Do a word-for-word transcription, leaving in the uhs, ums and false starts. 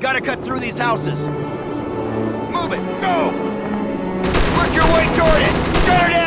Gotta cut through these houses. Move it! Go! Work your way toward it! Shut her down!